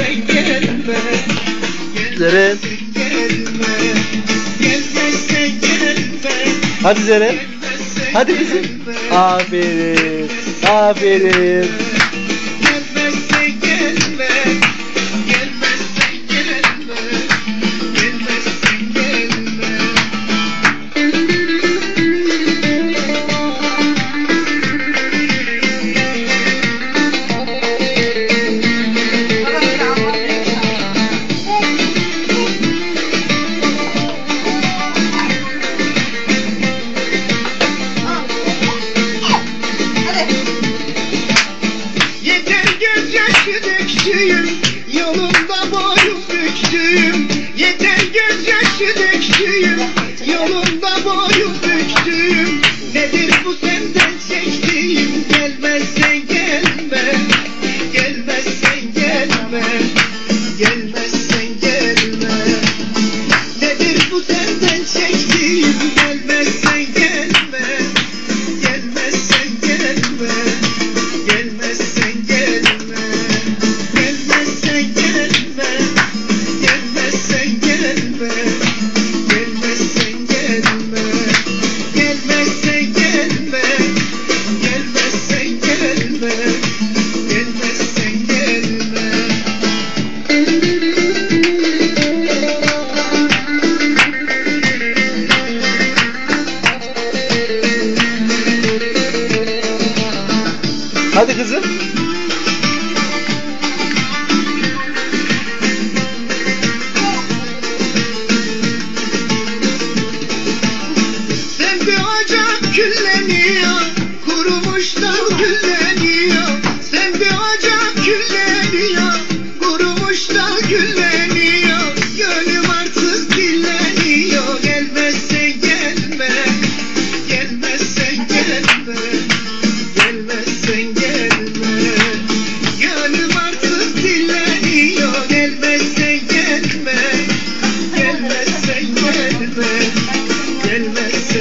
Gelmezsen gelme. Zeren. Gelme. Gelmezsen gelme. Hadi Zeren. Hadi kızım. Aferin. Aferin. Gelmezsen gelme. Gelmezsen gelme. Gelmezsen gelme. Yeter gözyaşı döktüğüm, yolunda boyun büktüğüm. Yeter gözyaşı döktüğüm, yolunda boyun büktüğüm. Nedir bu senden çektiğim? Gelmezsen gelme, gelmezsen gelme, gelmezsen gelme. Nedir bu senden çektiğim? Gelmezsen gelme, gelmezsen gelme. Gelmezsen gelme, gelmezsen gelme, gelmezsen gelme, gelmezsen gelme, gelmezsen gelme, gelmezsen gelme, gelmezsen gelme. Hadi kızım. Sevdi ocak külleniyor, kurumuş dal gülleniyor. Sevdi ocak külleniyor, kurumuş dal gülleniyor. Gönlüm artık dilleniyor. Gelmezsen gelme, gelmezsen gelme, gelmezsen gelme. Gönlüm artık dilleniyor. Gelmezsen gelme, gelmezsen gelme, gelmezsen